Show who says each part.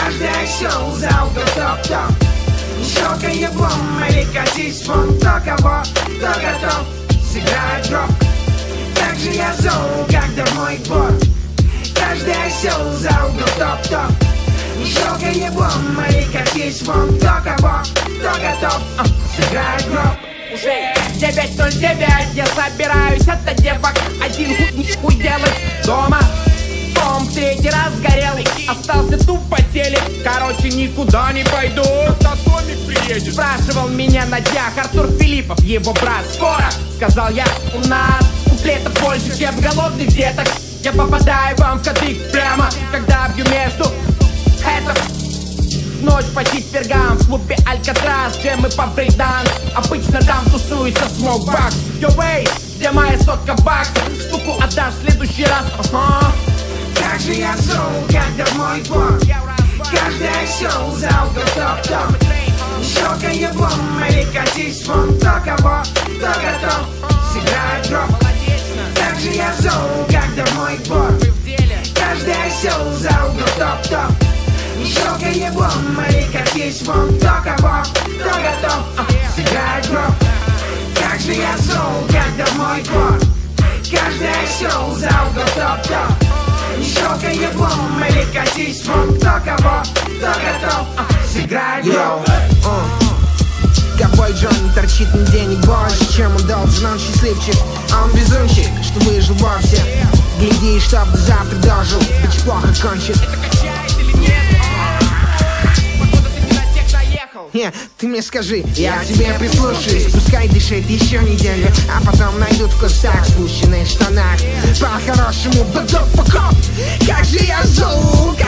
Speaker 1: Каждое шоу за угол топ-топ. Щелканье бомб или катись вон. Кто кого, кто готов, сыграет гроб. Так же я зол, когда мой двор. Каждое шоу за угол топ-топ. Щелканье бомб или катись вон. Кто кого, кто готов, сыграет гроб.
Speaker 2: Уже 9:09, я собираюсь от девок. Один хуй делать дома. Дом в третий раз сгорел, остался тупо телек. Короче, никуда не пойду. Когда Томик приедет? Спрашивал меня на днях Артур Филиппов, его брат. Скоро, сказал я, у нас куплетов больше, чем голодных деток. Я попадаю вам в кадык прямо, когда бью между это. Ночь по четвергам в клубе Алькатрас, где мы по брейкданс. Обычно там тусуется смокбакс. Йо, эй, где моя сотка баксов? Штуку отдашь в следующий раз, ага.
Speaker 1: Как же я зол, когда мой двор. Каждое шоу за угол топ-топ. Щелканье бомб или катись вон. Кто кого, кто готов, сыграет гроб. Как же я зол, когда мой двор. Каждое шоу за угол топ-топ. Щелканье бомб или катись вон. Кто кого, кто готов, сыграет гроб. Как же я зол, когда мой двор. Каждое шоу за угол топ-топ. Щелканье бомб или катись вон. Кто кого, кто готов, сыграет гроб.
Speaker 3: Ковбой Джонни торчит на денег больше, чем он должен, он счастливчик. А он безумщик, что выжил вовсе. Гляди, чтоб до завтра дожил, быть плохо кончит.
Speaker 2: Это качает или нет? Походу ты не на тех заехал.
Speaker 3: Не, ты мне скажи, я к тебе прислушаюсь. Пускай дышит еще неделю, а потом найдут в кустах, спущенных штанах. По-хорошему, but don't fuck up. Как же я зол,